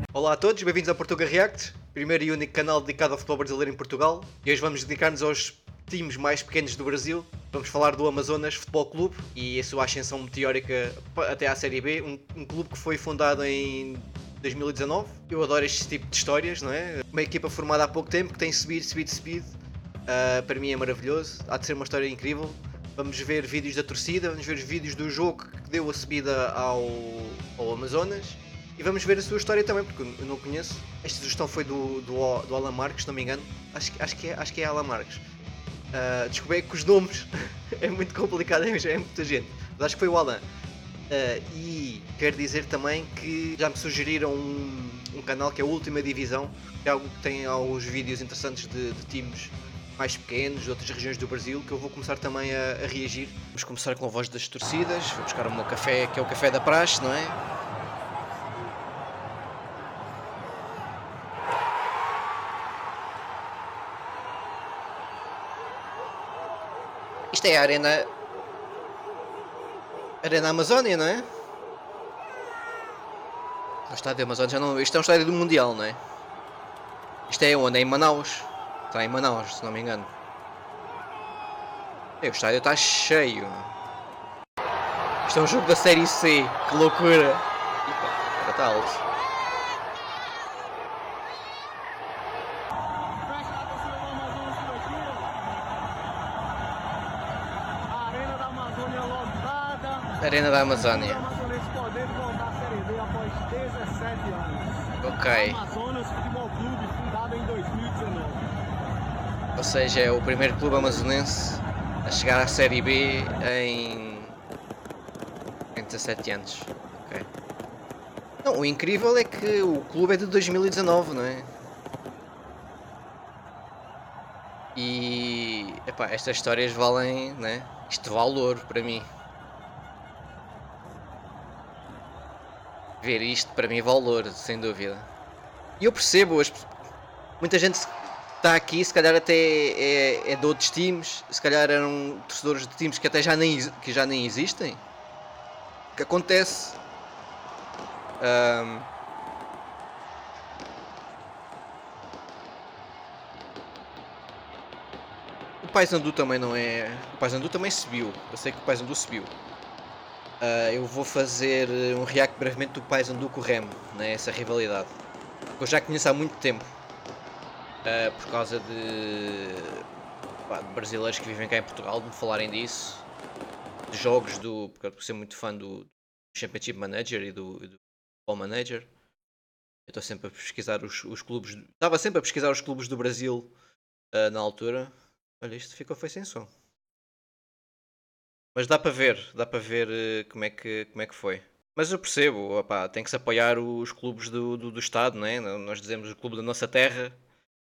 Olá a todos, bem-vindos ao Portuga React, primeiro e único canal dedicado ao futebol brasileiro em Portugal. E hoje vamos dedicar-nos aos times mais pequenos do Brasil. Vamos falar do Amazonas Futebol Clube e a sua ascensão meteórica até à Série B, um clube que foi fundado em 2019. Eu adoro este tipo de histórias, não é? Uma equipa formada há pouco tempo que tem subido. Para mim é maravilhoso, há de ser uma história incrível. Vamos ver vídeos da torcida, vamos ver vídeos do jogo que deu a subida ao Amazonas. E vamos ver a sua história também, porque eu não conheço. Esta sugestão foi do Alan Marques, se não me engano. Acho que é Alan Marques. Descobri que os nomes é muito complicado, já é muita gente. Mas acho que foi o Alan. E quero dizer também que já me sugeriram um canal que é a Última Divisão, que é algo que tem alguns vídeos interessantes de times mais pequenos, de outras regiões do Brasil, que eu vou começar também a reagir. Vamos começar com a voz das torcidas. Vou buscar o meu café, que é o café da praxe, não é? Isto é a Arena Amazónia, não é? O estádio Amazónia já não. Isto é um estádio do Mundial, não é? Isto é onde? É em Manaus. Está em Manaus, se não me engano. O estádio está cheio. Isto é um jogo da Série C. Que loucura. Agora está alto. Arena da Amazónia. Ok. Ou seja, é o primeiro clube amazonense a chegar à Série B em 17 anos. Ok. Não, o incrível é que o clube é de 2019, não é? E epá, estas histórias valem, né? Isto vale ouro para mim. Ver isto para mim vale ouro, sem dúvida. E eu percebo, muita gente está aqui, se calhar até é de outros times, se calhar eram torcedores de times que até já nem existem. O que acontece? O Paysandu também não é. O Paysandu também subiu. Eu sei que o Paysandu subiu. Eu vou fazer um react brevemente do Paysandu com o Remo, né, essa rivalidade. Eu já conheço há muito tempo, por causa de brasileiros que vivem cá em Portugal, de me falarem disso, de jogos porque eu sou muito fã do Championship Manager e do Ball Manager. Eu estou sempre a pesquisar os clubes, estava sempre a pesquisar os clubes do Brasil na altura. Olha, isto foi sem som. Mas dá para ver como é que foi. Mas eu percebo, opá, tem que se apoiar os clubes do estado, não é? Nós dizemos o clube da nossa terra.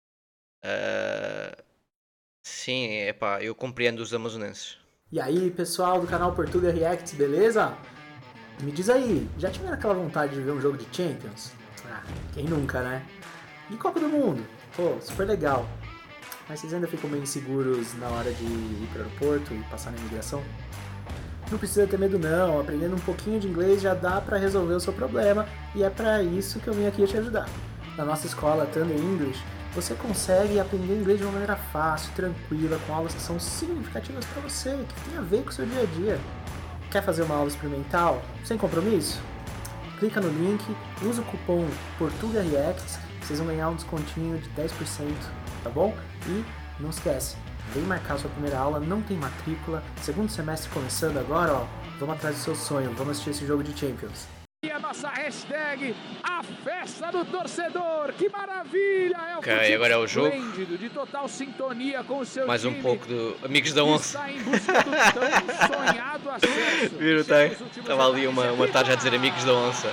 Sim, epá, eu compreendo os amazonenses. E aí, pessoal do canal Portuga Reacts, beleza? Me diz aí, já tiveram aquela vontade de ver um jogo de Champions? Quem nunca, né? E Copa do Mundo? Pô, super legal. Mas vocês ainda ficam meio inseguros na hora de ir para o aeroporto e passar na imigração? Não precisa ter medo não, aprendendo um pouquinho de inglês já dá para resolver o seu problema e é para isso que eu vim aqui te ajudar. Na nossa escola Thunder English, você consegue aprender inglês de uma maneira fácil, tranquila, com aulas que são significativas para você, que tem a ver com o seu dia a dia. Quer fazer uma aula experimental, sem compromisso? Clica no link, usa o cupom PortugaReacts, vocês vão ganhar um descontinho de 10%, tá bom? E não esquece, vem marcar sua primeira aula, não tem matrícula, segundo semestre começando agora, ó, vamos atrás do seu sonho, vamos assistir esse jogo de Champions. E a nossa hashtag, a festa do torcedor, que maravilha! É o ok, agora é o jogo. De total sintonia com o seu mais time, um pouco do Amigos da Onça. Está em busca do tão sonhado acesso. Viram, estava ali uma tarja a dizer Amigos da Onça.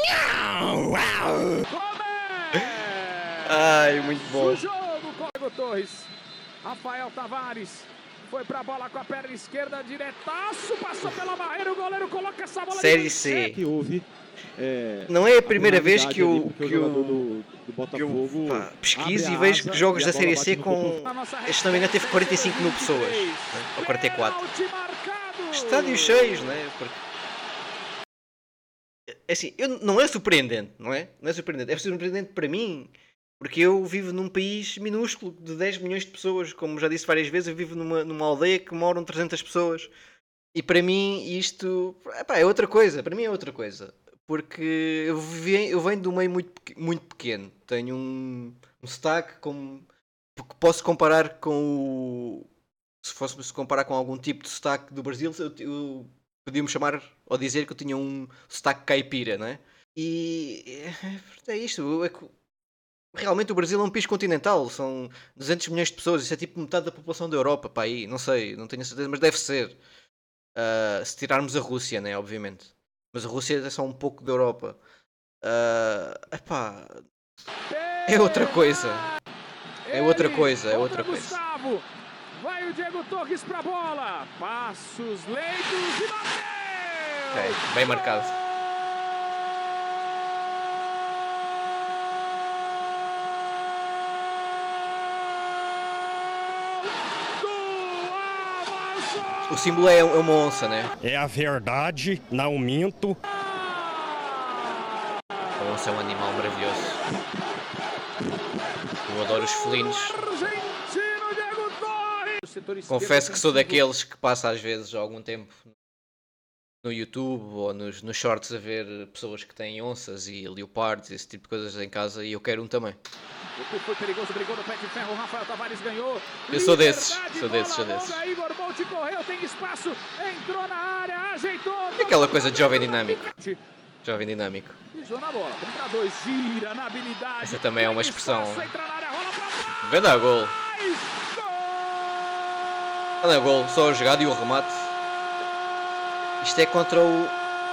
Ai, muito bom. O jogo, Código Torres. Rafael Tavares foi pra bola com a perna esquerda, diretaço, passou pela barreira, o goleiro coloca essa bola. Série C. Que houve, não é a primeira vez que eu Botafogo pesquiso e vejo que jogos da Série C com, este não me engano, teve 45 mil pessoas, né? Ou 44. Estádios cheios, né? Porque É assim, não é surpreendente, não é? Não é surpreendente. É surpreendente para mim, porque eu vivo num país minúsculo de 10 milhões de pessoas. Como já disse várias vezes, eu vivo numa aldeia que moram 300 pessoas. E para mim isto epá, é outra coisa. Para mim é outra coisa. Porque eu venho de um meio muito pequeno. Tenho um sotaque que posso comparar com o... Se fosse comparar com algum tipo de sotaque do Brasil, eu podia-me chamar ou dizer que eu tinha um sotaque caipira, não é? E é isto. Realmente o Brasil é um país continental. São 200 milhões de pessoas. Isso é tipo metade da população da Europa. Pá, aí, não sei, não tenho certeza, mas deve ser. Se tirarmos a Rússia, né? Obviamente. Mas a Rússia é só um pouco da Europa. Epá, é outra coisa. É outra coisa, é outra coisa. Gustavo. Vai o Diego Torres pra bola. Passos lentos e bateu! Ok, bem marcado. O símbolo é uma onça, né? É a verdade, não minto. A onça é um animal maravilhoso. Eu adoro os felinos. Confesso que sou daqueles que passa às vezes algum tempo no YouTube ou nos shorts a ver pessoas que têm onças e leopardos, esse tipo de coisas em casa, e eu quero um também. Foi perigoso, brigou no pé de ferro, Rafael Tavares ganhou. Eu sou desses, sou desses. Igor Bolt correu, tem espaço, entrou na área, ajeitou. E aquela coisa de jovem dinâmico. Jovem dinâmico. Pisou na bola, 3-2, gira na habilidade. Essa também é uma expressão. Entra na área, rola pra trás. Vê dar gol. Olha o gol, só a jogada e o remate. Isto é contra um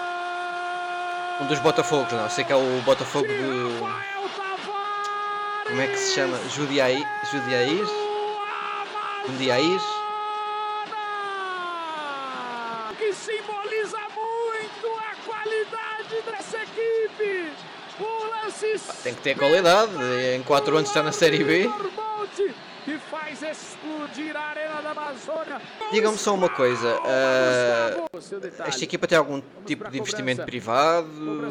dos Botafogos, não? Sei que é o Botafogo de... Como é que se chama? Jundiaí? Que simboliza muito a qualidade dessa equipe. O lance tem que ter qualidade. Em 4 anos está na Série B. Que faz explodir a arena da Amazônia. Diga-me só uma coisa. Esta equipa tem algum tipo de investimento privado?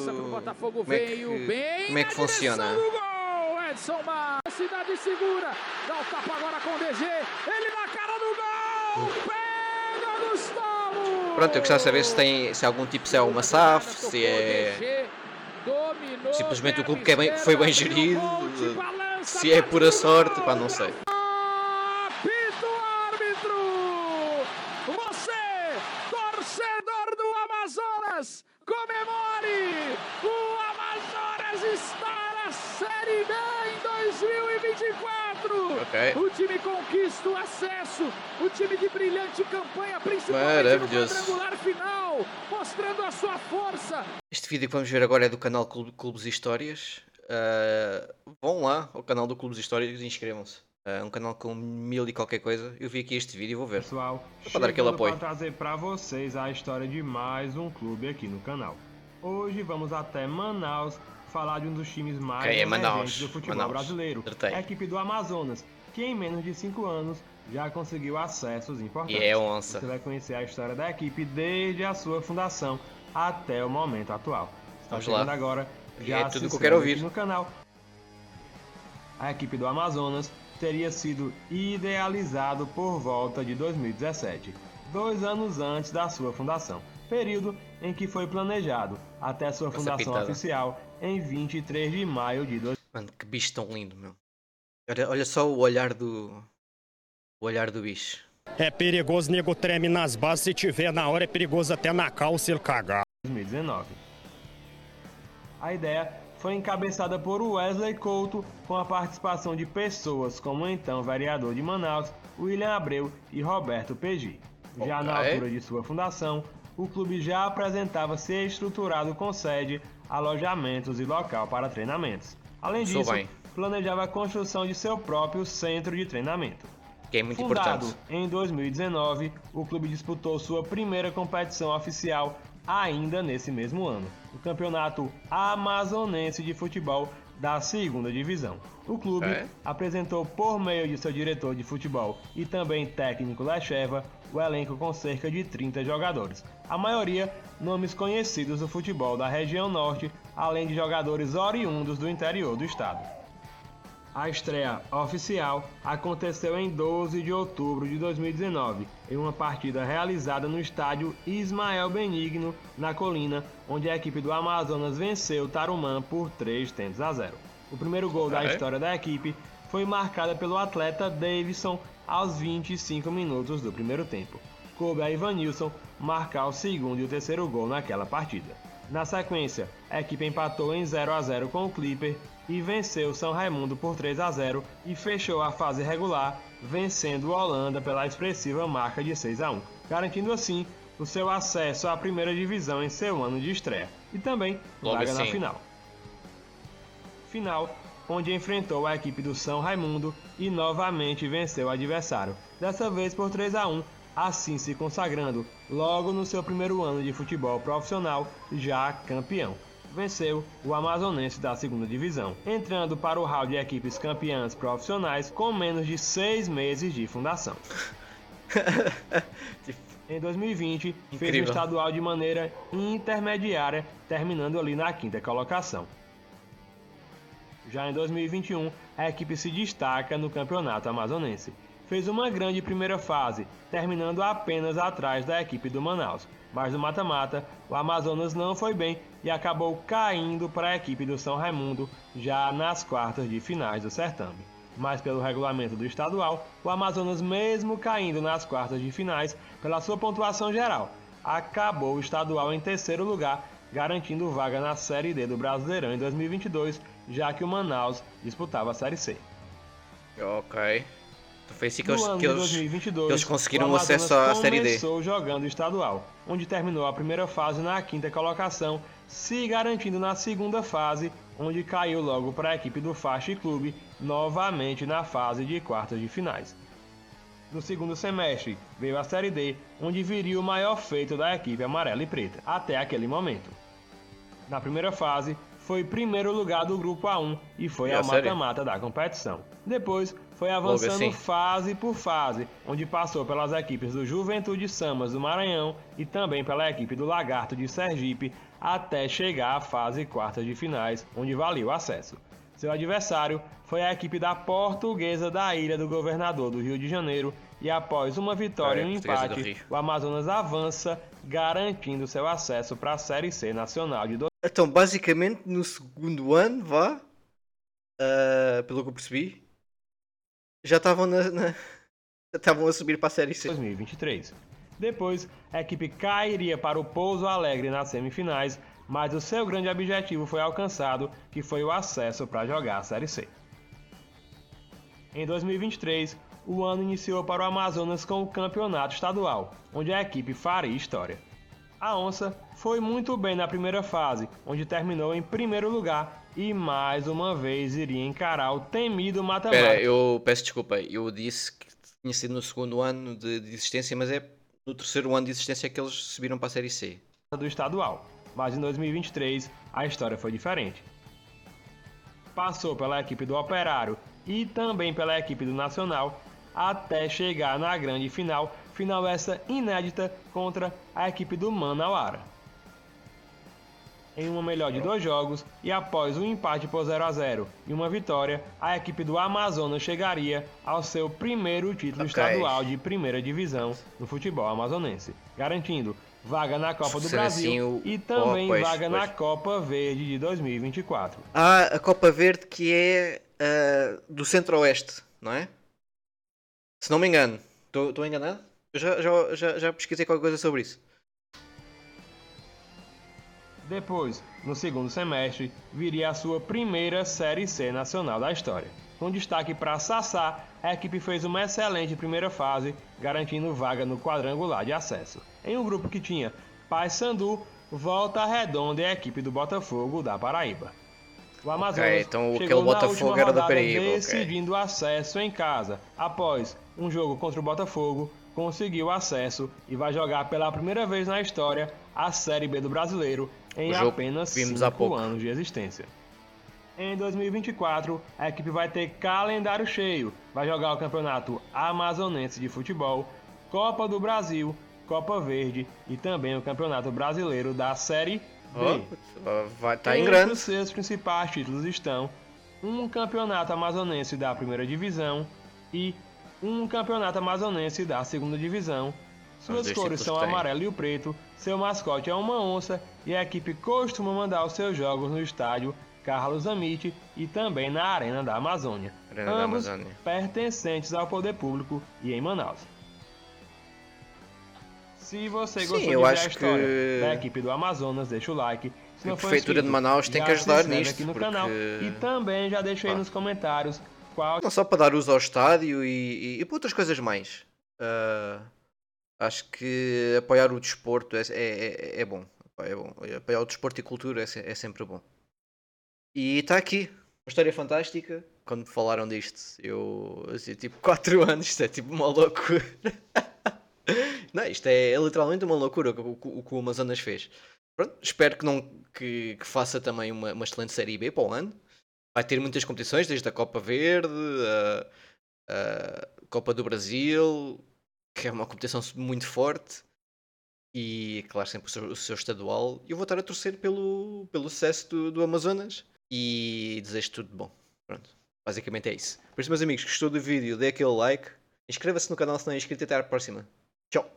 Como é que funciona? Edson Mar, cidade segura, dá o tapa agora com o DG, ele na cara do gol, pega Gustavo! Pronto, eu gostava de saber se é algum tipo, se é uma SAF, se é simplesmente o clube que foi bem gerido, se é pura sorte, pá, não sei. Apito árbitro! Você, torcedor do Amazonas, comemore! O Amazonas está na Série B em 2024. Okay. O time conquista o acesso. O time de brilhante campanha, principalmente maravilhoso. No quadrangular final, mostrando a sua força. Este vídeo que vamos ver agora é do canal Clubes e Histórias. Vão lá ao canal do Clubes e Histórias e inscrevam-se. Um canal com 1000 e qualquer coisa. Eu vi aqui este vídeo e vou ver. Pessoal, para dar aquele apoio. Para trazer para vocês a história de mais um clube aqui no canal. Hoje vamos até Manaus falar de um dos times mais emergentes do futebol brasileiro, a equipe do Amazonas, que em menos de 5 anos já conseguiu acessos importantes. E é onça. Você vai conhecer a história da equipe desde a sua fundação até o momento atual. Está chegando agora, já é tudo que eu quero ouvir no canal. A equipe do Amazonas teria sido idealizado por volta de 2017, 2 anos antes da sua fundação, período em que foi planejado até sua fundação oficial em 23 de maio de 2000. Mano, que bicho tão lindo, meu. Olha só o olhar do bicho. É perigoso, nego treme nas bases, se tiver na hora é perigoso até na calça ele cagar. 2019. A ideia foi encabeçada por Wesley Couto, com a participação de pessoas como o então vereador de Manaus, William Abreu e Roberto Pegi. Já na altura de sua fundação, o clube já apresentava-se estruturado com sede, alojamentos e local para treinamentos. Além disso, planejava a construção de seu próprio centro de treinamento. Que é muito Fundado importante. Em 2019, o clube disputou sua primeira competição oficial ainda nesse mesmo ano, o Campeonato Amazonense de Futebol da 2ª Divisão. O clube apresentou, por meio de seu diretor de futebol e também técnico Lecheva, o elenco com cerca de 30 jogadores, a maioria nomes conhecidos do futebol da região norte, além de jogadores oriundos do interior do estado. A estreia oficial aconteceu em 12 de outubro de 2019, em uma partida realizada no estádio Ismael Benigno, na Colina, onde a equipe do Amazonas venceu o Tarumã por 3-0. O primeiro gol da história da equipe foi marcado pelo atleta Davidson aos 25 minutos do primeiro tempo. Coube a Ivanilson marcar o segundo e o terceiro gol naquela partida. Na sequência, a equipe empatou em 0-0 com o Clipper e venceu São Raimundo por 3-0 e fechou a fase regular, vencendo o Holanda pela expressiva marca de 6-1, garantindo assim o seu acesso à primeira divisão em seu ano de estreia e também vaga na final. Final onde enfrentou a equipe do São Raimundo e novamente venceu o adversário, dessa vez por 3-1, assim se consagrando logo no seu primeiro ano de futebol profissional, já campeão. Venceu o Amazonense da segunda divisão, entrando para o hall de equipes campeãs profissionais com menos de 6 meses de fundação. Em 2020, fez o estadual de maneira intermediária, terminando ali na 5ª colocação. Já em 2021, a equipe se destaca no campeonato amazonense. Fez uma grande primeira fase, terminando apenas atrás da equipe do Manaus. Mas no mata-mata, o Amazonas não foi bem e acabou caindo para a equipe do São Raimundo já nas quartas de finais do certame. Mas pelo regulamento do estadual, o Amazonas, mesmo caindo nas quartas de finais, pela sua pontuação geral, acabou o estadual em terceiro lugar, garantindo vaga na Série D do Brasileirão em 2022, já que o Manaus disputava a Série C. Ok. Então foi assim que No ano de 2022, eles conseguiram o acesso à Série D. Começou jogando o estadual, onde terminou a primeira fase na 5ª colocação, se garantindo na segunda fase, onde caiu logo para a equipe do Faixa Clube, novamente na fase de quartas de finais. No segundo semestre, veio a Série D, onde viria o maior feito da equipe amarela e preta, até aquele momento. Na primeira fase, foi primeiro lugar do grupo A1 e foi a mata-mata da competição. Depois, foi avançando fase por fase, onde passou pelas equipes do Juventude Samas do Maranhão e também pela equipe do Lagarto de Sergipe, até chegar à fase quartas de finais, onde valia o acesso. Seu adversário foi a equipe da Portuguesa da Ilha do Governador do Rio de Janeiro e após uma vitória e um empate, o Amazonas avança, garantindo seu acesso para a Série C Nacional de Então, basicamente, no segundo ano, pelo que eu percebi, já estavam já estavam a subir para a Série C. 2023. Depois, a equipe cairia para o Pouso Alegre nas semifinais, mas o seu grande objetivo foi alcançado, que foi o acesso para jogar a Série C. Em 2023, o ano iniciou para o Amazonas com o campeonato estadual, onde a equipe faria história. A Onça foi muito bem na primeira fase, onde terminou em primeiro lugar e mais uma vez iria encarar o temido mata-mata. Espera, eu peço desculpa, eu disse que tinha sido no segundo ano de existência, mas é no terceiro ano de existência que eles subiram para a Série C. Do estadual, mas em 2023 a história foi diferente. Passou pela equipe do Operário e também pela equipe do Nacional, até chegar na grande final essa inédita contra a equipe do Manauara. Em uma melhor de 2 jogos e após um empate por 0-0 e uma vitória, a equipe do Amazonas chegaria ao seu primeiro título estadual de primeira divisão no futebol amazonense, garantindo vaga na Copa do Brasil e também vaga na Copa Verde de 2024. A Copa Verde que é do Centro-Oeste, não é? Se não me engano. Estou enganado? Eu já pesquisei qualquer coisa sobre isso. Depois, no segundo semestre, viria a sua primeira Série C nacional da história. Com destaque para Sassá, a equipe fez uma excelente primeira fase, garantindo vaga no quadrangular de acesso, em um grupo que tinha Paysandu, Volta Redonda e a equipe do Botafogo da Paraíba. O Amazonas então chegou aquele Botafogo na era da rodada Paraíba, decidindo acesso em casa. Após um jogo contra o Botafogo, conseguiu acesso e vai jogar pela primeira vez na história a Série B do Brasileiro em apenas 5 anos de existência. Em 2024, a equipe vai ter calendário cheio, vai jogar o Campeonato Amazonense de Futebol, Copa do Brasil, Copa Verde e também o Campeonato Brasileiro da Série B. Vai estar em Entre grande. os seus principais títulos estão um Campeonato Amazonense da Primeira Divisão e um Campeonato Amazonense da Segunda Divisão. Suas dois cores títulos são que tem. amarelo e o preto, seu mascote é uma onça e a equipe costuma mandar os seus jogos no estádio Carlos Amit e também na Arena da Amazônia, Arena da ambos Amazônia. pertencentes ao poder público e em Manaus. Se você Sim, gostou eu de ver a acho história que da equipe do Amazonas, deixa o like. Se a não for Prefeitura de inscrito, Manaus tem já que se ajudar inscreve nisto, aqui no porque- canal e também já deixa aí Pá. nos comentários qual Não só para dar uso ao estádio e para outras coisas mais. Acho que apoiar o desporto é bom. É bom. Apoiar o desporto e cultura é sempre bom. E está aqui. Uma história fantástica. Quando me falaram disto, eu assim, tipo 4 anos, isto é tipo uma loucura. Não, isto é literalmente uma loucura o que o Amazonas fez. Pronto, espero que faça também uma excelente Série B para o ano. Vai ter muitas competições, desde a Copa Verde, a Copa do Brasil, que é uma competição muito forte. E, claro, sempre o seu estadual. E eu vou estar a torcer pelo sucesso do Amazonas. E desejo tudo de bom. Pronto, basicamente é isso. Por isso, meus amigos, gostou do vídeo, dê aquele like. Inscreva-se no canal se não é inscrito e até à próxima. Tchau!